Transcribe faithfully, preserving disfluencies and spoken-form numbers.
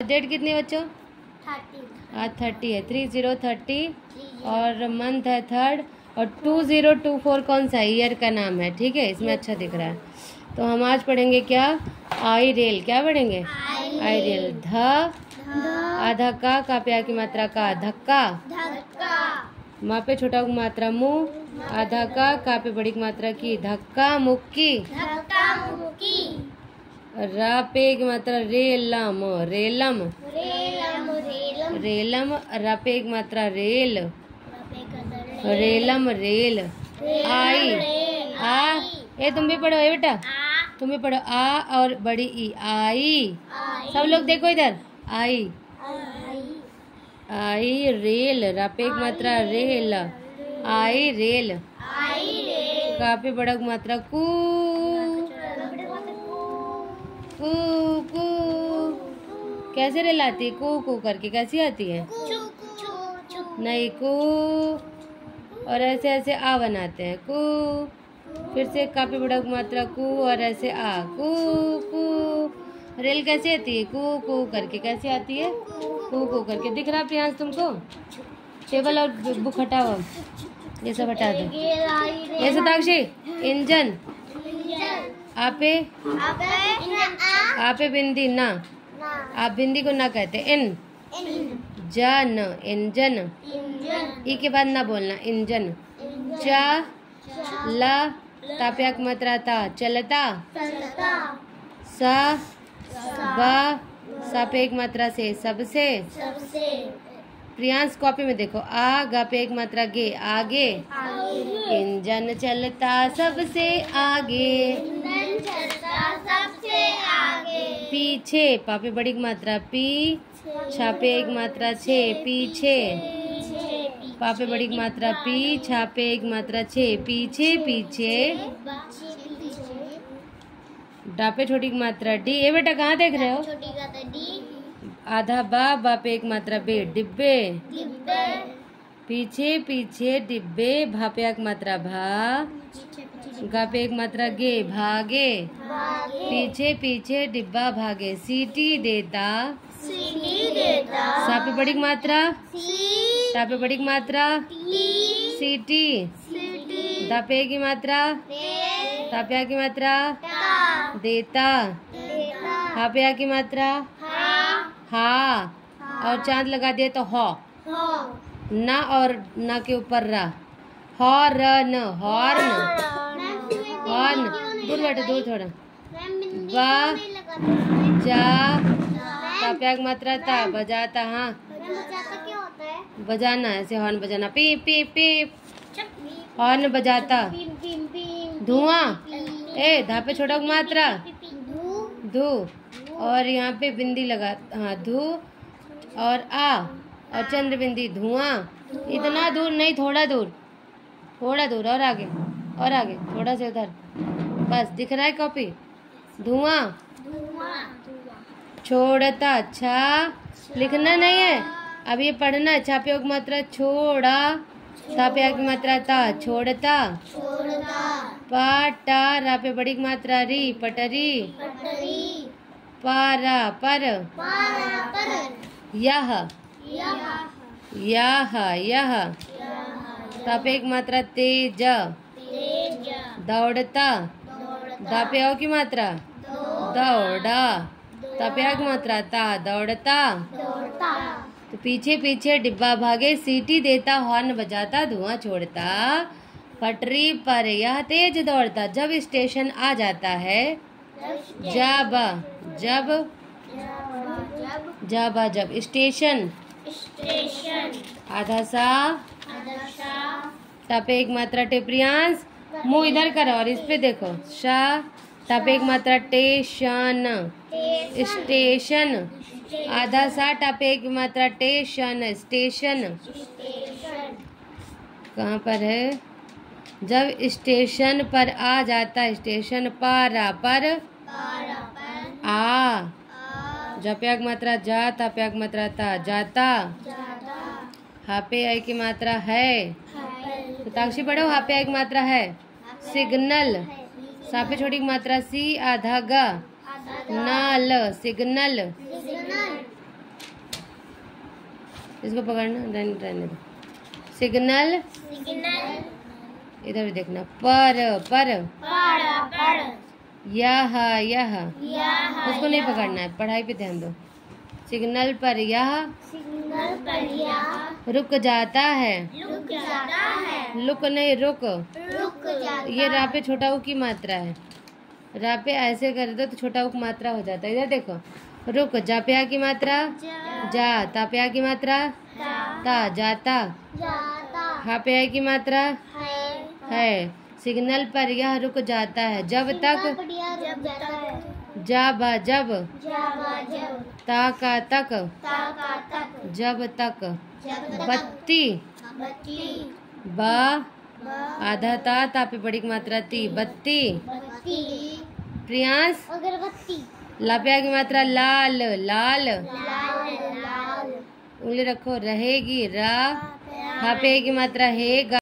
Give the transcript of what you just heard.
Date कितनी बच्चों? Thirty. आज थर्टी है, थ्री जीरो थर्टी और मंथ है थर्ड और टू जीरो टू फोर कौन सा ईयर का नाम है? ठीक है, इसमें अच्छा दिख रहा है। तो हम आज पढ़ेंगे क्या? आई रेल। क्या पढ़ेंगे? आई रेल। ध आधा का, का पे आ की मात्रा का, धक्का। माँ पे छोटा की मात्रा मुँह, आधा का, का पे बड़ी की मात्रा की, धक्का मुक्की। रा पे की मात्रा रेलम, रेलम रेलम। रा पे एक मात्रा रेल, रेलम रेल। आई आ, ये तुम भी पढ़ो है बेटा, तुम भी पढ़ो। आ और बड़ी ई, आई। सब लोग देखो इधर, आई आई रेल। रा पे एक मात्रा रेल, आई रेल। का पे बड़ा की मात्रा कू, कू कू। कैसे रेल आती है? कू कू करके। कैसी आती है? नहीं, कू और ऐसे ऐसे आ बनाते हैं, कू। फिर से का पे बड़ा की मात्रा कू और ऐसे आ, कू कू। रेल कैसे आती है? कू कू करके। कैसे आती है? कू कू करके। दिख रहा प्रियांश तुमको? टेबल और बुक हटाओ, ये सब हटा दो। ये सताक्षी, इंजन। आपे आपे बिंदी ना, आप बिंदी को ना कहते, इन जन, इंजन। ई के बाद ना बोलना, इंजन। चा ला, ताप्या की मात्रा ता, चलता। सा बा, सा पे एक मात्रा से, सबसे। प्रियांश कॉपी में देखो, आ गा पे एक मात्रा गे, आगे। इंजन चलता सबसे आगे, पीछे। पापे बड़ी की मात्रा पी, छापे एक मात्रा छे, पीछे। पापे बड़ी की मात्रा पी, छापे एक मात्रा छे, पीछे पीछे। डापे छोटी की मात्रा डी। ये बेटा कहाँ देख रहे हो? आधा बा, बा पे एक मात्रा बे, डिब्बे। पीछे पीछे डिब्बे, भा पे एक मात्रा भा, गा पे एक मात्रा गे, भागे। पीछे पीछे डिब्बा भागे, सीटी देता। सा पे बड़ी की मात्रा, ता पे बड़ी की मात्रा, सीटी। दा पे की मात्रा, ता पे की मात्रा, देता। हा पे आ की मात्रा, हा। और चांद लगा दिए तो हो, ना और ना के ऊपर रा, हॉर्न, हॉर्न, हॉर्न। दूर बैठो, दूर थोड़ा। बा जा, ताप्या की मात्रा ता, बजाता। हाँ, बजाना, ऐसे हॉर्न बजाना, पीप पीप पीप, हॉर्न बजाता। धुआं, ए धा पे छोटा की मात्रा धू और यहाँ पे बिंदी लगा, हाँ धू और आ और चंद्र बिंदी, धुआं। इतना दूर नहीं, थोड़ा दूर, थोड़ा दूर और आगे, और आगे थोड़ा से उधर, बस। दिख रहा है कॉपी? धुआं छोड़ता। अच्छा, लिखना नहीं है, अब ये पढ़ना। छापे की मात्रा छोड़ा, ताप्या की मात्रा ता, छोड़ता। पाटा, रा पे बड़ी की मात्रा री, पटरी। पारा, पर। यह यह यह, तापे की मात्रा तेज, दौड़ता। दापे की मात्रा दौड़ा, ताप्या की मात्रा ता, दौड़ता। तो पीछे पीछे डिब्बा भागे, सीटी देता, हॉर्न बजाता, धुआं छोड़ता। पटरी पर यह तेज दौड़ता, जब स्टेशन आ जाता है। जब, जब जब जब स्टेशन। आधा सा, तापे एक मात्रा टे। प्रियांश मुंह इधर करो और इस पे देखो, शा। तापे एक मात्रा टेशन, स्टेशन। आधा सा, टापे एक मात्रा टेशन, स्टेशन। कहाँ पर है? जब स्टेशन पर आ जाता, स्टेशन पारा पर आ। जप्या की मात्रा जा, ताप्या की मात्रा ता, जाता। हापे आई की मात्रा है, तो ताक्षी पढ़ो। हापे आई की मात्रा है, सिग्नल। सापे छोटी की मात्रा सी, आधा गा, नाल, सिग्नल। इसको पकड़ना, रहने रहने दो। Signal, signal. इधर भी देखना। पर पर पर पर। यह यह यह उसको नहीं पकड़ना है, पढ़ाई पे ध्यान दो। सिग्नल पर यह सिग्नल पर यह रुक जाता है। रुक जाता है। लुक नहीं, रुक। रुक जाता ये रा पे छोटा उ की मात्रा है। रा पे ऐसे कर दो तो छोटा उ की मात्रा हो जाता है। इधर देखो, रुक। जा पे आ की मात्रा जा, जा। ता पे आ की मात्रा ता, ता, जाता। जाता हा पे आ की मात्रा है। है। सिग्नल पर यह रुक जाता है जब तक जब जाता है। जा बा जब, जब जब, ता का तक, ता का तक, जब तक। जब तक। बत्ती, बत्ती, बा ब, आधा ता, ता पे बड़ी की मात्रा ती, बत्ती। बत्ती, प्रियांश, अगरबत्ती। ला पे आ की मात्रा लाल, लाल। लाल लाल। उंगली रखो, रहेगी। रा, हा पे आ की मात्रा है।